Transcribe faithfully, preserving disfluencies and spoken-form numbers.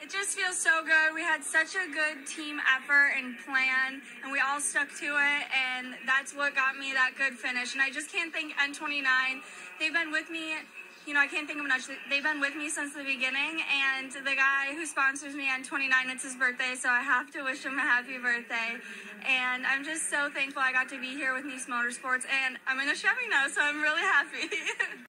It just feels so good. We had such a good team effort and plan, and we all stuck to it, and that's what got me that good finish. And I just can't thank N twenty-nine. They've been with me, you know, I can't think of much. They've been with me since the beginning, and the guy who sponsors me, N twenty-nine, it's his birthday, so I have to wish him a happy birthday. And I'm just so thankful I got to be here with Nice Motorsports, and I'm in a Chevy now, so I'm really happy.